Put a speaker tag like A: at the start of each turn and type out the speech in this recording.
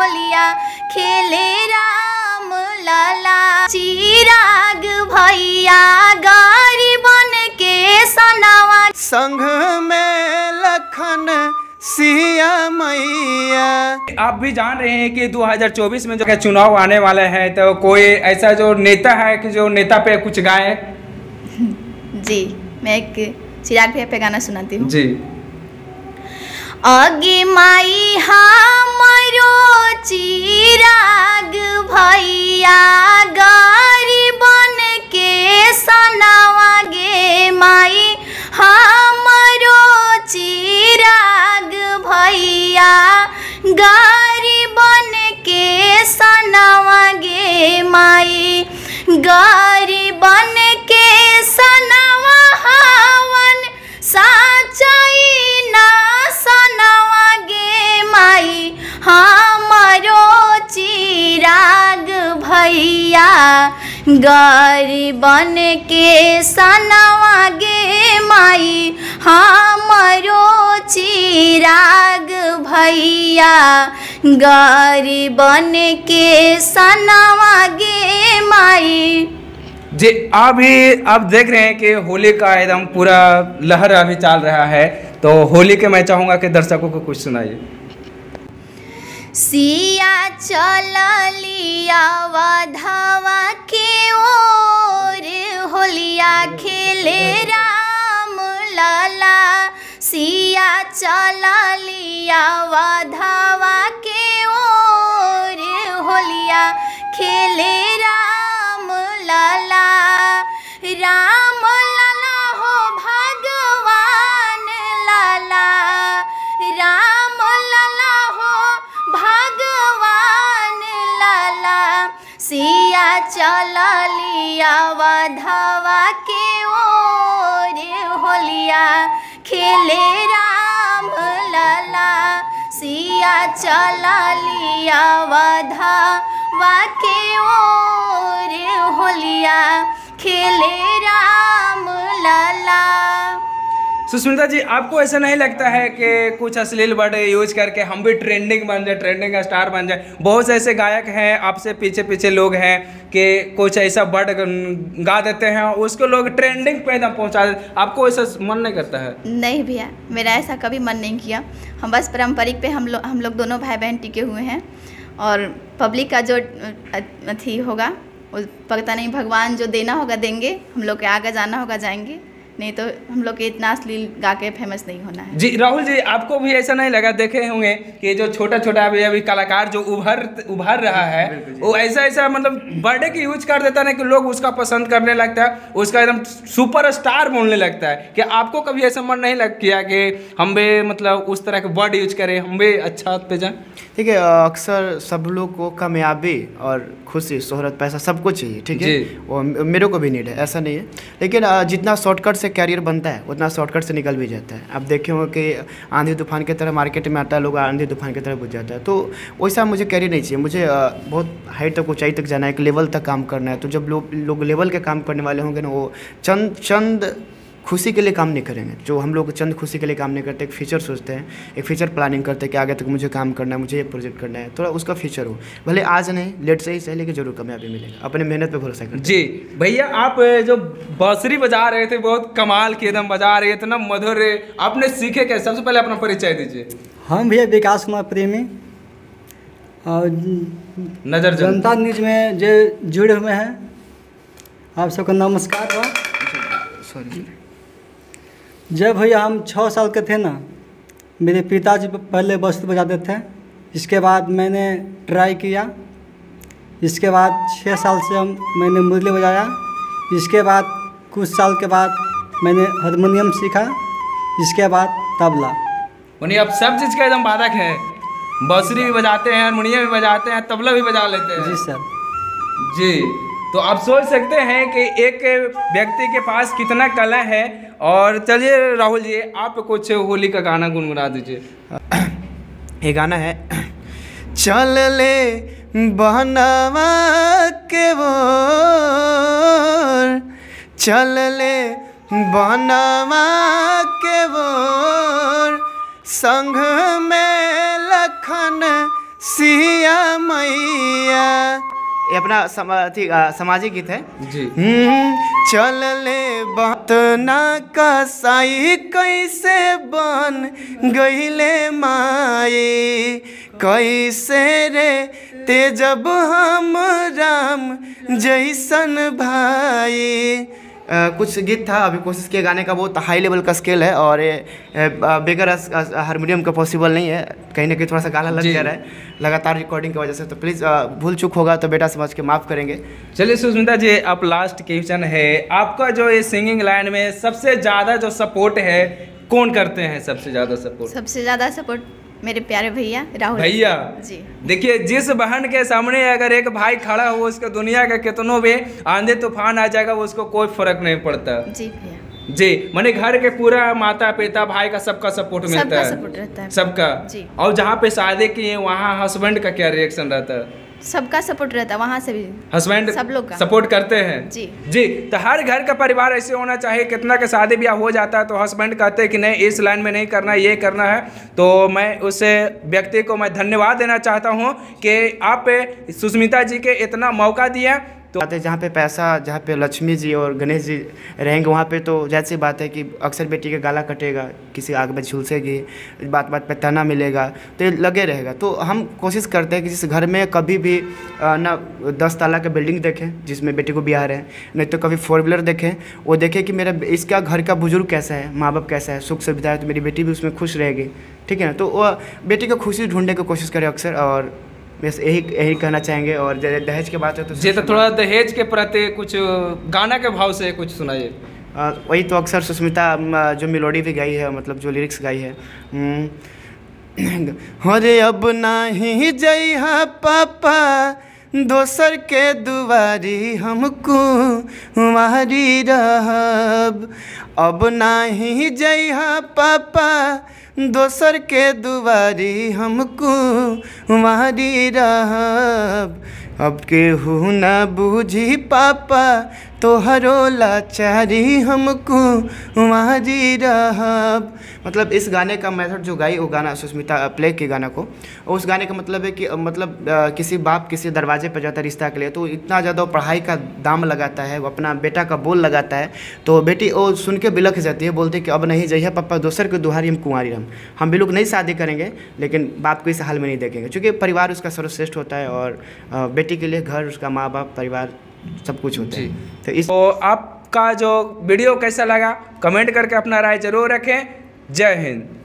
A: होलिया खेले राम लला। चिराग भैया गरीबन के सनवा
B: संग में लखन सिया मैया।
C: आप भी जान रहे हैं कि 2024 में जो चुनाव आने वाले हैं, तो कोई ऐसा जो नेता है कि जो नेता पे कुछ गाए?
A: जी, मैं एक चिराग भैया पे गाना सुनाती हूँ
C: जी।
A: आगे माई हमारो चिराग भैया गरीबन के सनवा गे माई हमारो चिराग भैया गरीबन के सनवा गे माई गरीबन के सनवा हवन साचाई ना सनवा गे माई हमारो चिराग भैया गरीबन के सनवा गे माई हमारो चिराग भैया गरीबन के सनवा गे माई।
C: जी, अभी आप देख रहे हैं कि होली का एकदम पूरा लहर अभी चल रहा है, तो होली के मैं चाहूँगा कि दर्शकों को कुछ सुनाइए।
A: सिया चलिया वधवा के ओर होलिया खेले राम लला। सिया चलिया वधवा के ओर होलिया खेले राम लला। राम लला हो भगवान लला, राम लला हो भगवान लला। सिया चलिया वधवा के ओर होलिया खेले राम लला। सिया चलिया वधवा के ओर होलिया खेले राम लला।
C: सुष्मिता जी, आपको ऐसा नहीं लगता है कि कुछ अश्लील वर्ड यूज करके हम भी ट्रेंडिंग बन जाए, ट्रेंडिंग का स्टार बन जाए? बहुत से ऐसे गायक हैं, आपसे पीछे पीछे लोग हैं कि कुछ ऐसा वर्ड गा देते हैं, उसको लोग ट्रेंडिंग पे एकदम पहुंचा देते। आपको ऐसा मन नहीं करता है?
A: नहीं भैया, मेरा ऐसा कभी मन नहीं किया। हम बस पारंपरिक पे हम लोग दोनों भाई बहन टिके हुए हैं, और पब्लिक का जो अथी होगा वो पता नहीं, भगवान जो देना होगा देंगे, हम लोग के आगे जाना होगा जाएंगे, नहीं तो हम लोग के इतना अश्लील गा के फेमस नहीं होना है।
C: जी राहुल जी, आपको भी ऐसा नहीं लगा, देखे होंगे कि जो छोटा छोटा अभी कलाकार जो उभर रहा है, वो ऐसा मतलब बर्थडे की यूज कर देता है कि लोग उसका पसंद करने लगता है, उसका एकदम सुपर स्टार बोलने लगता है। कि आपको कभी ऐसा मन नहीं लग किया कि हम भी मतलब उस तरह के वर्ड यूज करें, हम भी अच्छा पे जाएं?
B: ठीक है, अक्सर सब लोग को कामयाबी और खुशी, शोहरत, पैसा सब कुछ चाहिए, ठीक है, वो मेरे को भी नीड है, ऐसा नहीं है। लेकिन जितना शॉर्टकट से कैरियर बनता है उतना शॉर्टकट से निकल भी जाता है। आप देखे हो कि आंधी तूफान की तरह मार्केट में आता है, लोग आंधी तूफान की तरह बुझ जाता है। तो वैसा मुझे कैरियर नहीं चाहिए, मुझे बहुत हाइट तक, ऊंचाई तक जाना है, एक लेवल तक काम करना है। तो जब लोग लेवल के काम करने वाले होंगे ना, वो चंद खुशी के लिए काम नहीं करेंगे। जो हम लोग चंद खुशी के लिए काम नहीं करते, एक फ्यूचर सोचते हैं, एक फ्यूचर प्लानिंग करते हैं कि आगे तक मुझे काम करना है, मुझे ये प्रोजेक्ट करना है, थोड़ा उसका फ्यूचर हो, भले आज नहीं, लेट से ही सही, लेकिन जरूर कामयाबी मिलेगा। अपने मेहनत पे भरोसा करते।
C: जी भैया, आप जो बांसुरी बजा रहे थे, बहुत कमाल के एकदम बजा रहे थे ना, मधुर, आपने सीखे कैसे? सबसे पहले अपना परिचय दीजिए।
D: हम भैया विकास कुमार प्रेमी, और
C: नजर
D: जनता न्यूज में जो जुड़े हुए हैं, आप सबका नमस्कार बा।
B: सॉरी।
D: जब भैया हम 6 साल के थे ना, मेरे पिताजी पहले बांसुरी बजाते थे, इसके बाद मैंने ट्राई किया, इसके बाद 6 साल से मैंने मुरली बजाया, इसके बाद कुछ साल के बाद मैंने हारमोनियम सीखा, इसके बाद तबला।
C: उन्हें अब सब चीज़ का एकदम बाधक है, बांसुरी भी बजाते हैं, हारमोनियम भी बजाते हैं, तबला भी बजा लेते हैं।
D: जी सर।
C: जी, तो आप सोच सकते हैं कि एक व्यक्ति के पास कितना कला है। और चलिए राहुल जी, आप कुछ होली का गाना गुनगुना दीजिए।
B: ये गाना है, चल ले बहनवा के बोर, चल ले बहनवा के बोर, संग में लखन सिया ये अपना सामाजिक गीत है
C: जी।
B: चल ले बात ना कसाई कैसे बन गईले माई कैसे रे ते जब हम राम जैसन भाई। कुछ गीत था, अभी कोशिश किया गाने का, बहुत हाई लेवल का स्केल है और ये बगैर हारमोनियम का पॉसिबल नहीं है, कहीं ना कहीं थोड़ा सा गाना लग जा रहा है लगातार रिकॉर्डिंग की वजह से, तो प्लीज़ भूल चूक होगा तो बेटा समझ के माफ़ करेंगे।
C: चलिए सुष्मिता जी, आप लास्ट क्वेश्चन है आपका, जो ये सिंगिंग लाइन में सबसे ज़्यादा जो सपोर्ट है कौन करते हैं? सबसे ज़्यादा सपोर्ट?
A: सबसे ज़्यादा सपोर्ट मेरे प्यारे भैया राहुल
C: भैया
A: जी।
C: देखिए, जिस बहन के सामने अगर एक भाई खड़ा हो, उसके दुनिया का कितनों भी आंधी तूफान आ जाएगा, उसको कोई फर्क नहीं पड़ता।
A: जी भैया
C: जी, माने घर के पूरा माता पिता भाई का सबका सपोर्ट मिलता
A: सबका
C: है,
A: सपोर्ट रहता है
C: सबका
A: जी।
C: और जहाँ पे शादी किए वहाँ हस्बैंड का क्या रिएक्शन रहता है?
A: सबका सपोर्ट रहता है, वहाँ से भी
C: हस्बैंड
A: सब लोग का
C: सपोर्ट करते हैं
A: जी।
C: जी। तो हर घर का परिवार ऐसे होना चाहिए, कितना के शादी ब्याह हो जाता है तो हस्बैंड कहते हैं कि नहीं इस लाइन में नहीं करना, ये करना है। तो मैं उस व्यक्ति को मैं धन्यवाद देना चाहता हूँ कि आप सुष्मिता जी के इतना मौका दिया। तो
B: जहाँ पे पैसा, जहाँ पे लक्ष्मी जी और गणेश जी रहेंगे वहाँ पे तो जाहिर सी बात है कि अक्सर बेटी का गाला कटेगा, किसी आग में झुलसेगी, बात बात पे ताना मिलेगा, तो ये लगे रहेगा। तो हम कोशिश करते हैं कि जिस घर में कभी भी ना 10 ताला का बिल्डिंग देखें जिसमें बेटी को ब्याह रहे हैं, नहीं तो कभी 4 व्हीलर देखें, वो देखें कि मेरा इसका घर का बुजुर्ग कैसा है, माँ बाप कैसा है, सुख सुविधा है, तो मेरी बेटी भी उसमें खुश रहेगी। ठीक है ना, तो वो बेटी को खुशी ढूंढने की कोशिश करें अक्सर, और बस यही कहना चाहेंगे। और दहेज के बात है तो
C: जी, तो थोड़ा दहेज के प्रति कुछ गाना के भाव से कुछ सुनाइए।
B: वही तो अक्सर सुष्मिता जो मेलोडी भी गाई है, मतलब जो लिरिक्स गाई है, अरे अब नहीं जइहा पापा दोसर के दुआरी हमको हमारी रहब, अब नहीं जइहा पापा दोसर के दुआरी हमको हमारी रहब, अब केहू ना बूझी पापा तोहरो लाचारी हमको हमारी रहब। मतलब इस गाने का मेथड जो गाई, वो गाना सुष्मिता प्ले के गाना को, उस गाने का मतलब है कि मतलब किसी बाप किसी दरवाजे पर जाता है रिश्ता के लिए, तो इतना ज़्यादा पढ़ाई का दाम लगाता है, वो अपना बेटा का बोल लगाता है, तो बेटी वो सुन के बिलख जाती है, बोलती है कि अब नहीं जइए पापा दोसर के दुहारी हम कुंवारी हम भी लोग नहीं शादी करेंगे, लेकिन बाप को इस हाल में नहीं देखेंगे, क्योंकि परिवार उसका सर्वश्रेष्ठ होता है और बेटी के लिए घर, उसका माँ बाप, परिवार सब कुछ होता है। तो आपका जो वीडियो कैसा लगा कमेंट करके अपना राय जरूर रखें। जय हिंद।